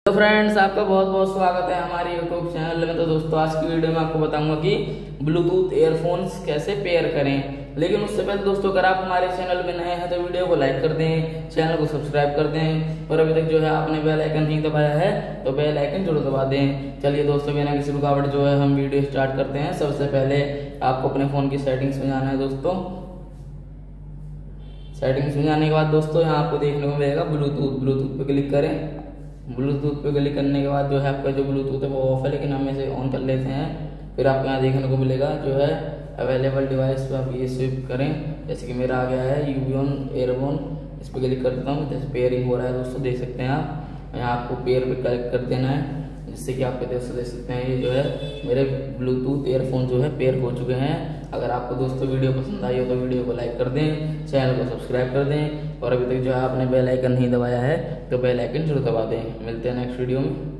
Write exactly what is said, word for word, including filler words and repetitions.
तो फ्रेंड्स, आपका बहुत बहुत स्वागत है हमारे यूट्यूब चैनल में। तो दोस्तों, आज की वीडियो में आपको बताऊंगा कि ब्लूटूथ ईयरफोन्स कैसे पेयर करें। लेकिन उससे पहले दोस्तों, अगर आप हमारे चैनल में नए हैं तो वीडियो को लाइक कर दें, चैनल को सब्सक्राइब कर दें और अभी तक जो है आपने बेल आइकन नहीं दबाया है तो बेल आइकन जरूर दबा दें। चलिए दोस्तों, बिना किसी रुकावट जो है हम वीडियो स्टार्ट करते हैं। सबसे पहले आपको अपने फ़ोन की सेटिंग्स में जाना है। दोस्तों, सेटिंग्स में जाने के बाद दोस्तों यहाँ आपको देखने को मिलेगा ब्लूटूथ। ब्लूटूथ पे क्लिक करें। ब्लूटूथ पे क्लिक करने के बाद जो है आपका जो ब्लूटूथ है वो ऑफ है, लेकिन हम इसे ऑन कर लेते हैं। फिर आपको यहाँ देखने को मिलेगा जो है अवेलेबल डिवाइस पे आप ये स्विप करें। जैसे कि मेरा आ गया है यूबियन एयरबोन, इस पर क्लिक करता हूँ। जैसे पेयरिंग हो रहा है दोस्तों, देख सकते हैं आप। यहाँ आपको पेयर पे क्लिक कर देना है, जिससे कि आपके दोस्तों देख सकते हैं ये जो है मेरे ब्लूटूथ ईयरफोन जो है पेयर हो चुके हैं। अगर आपको दोस्तों वीडियो पसंद आई हो तो वीडियो को लाइक कर दें, चैनल को सब्सक्राइब कर दें और अभी तक जो है आपने बेल आइकन नहीं दबाया है तो बेल आइकन जरूर दबा दें। मिलते हैं नेक्स्ट वीडियो में।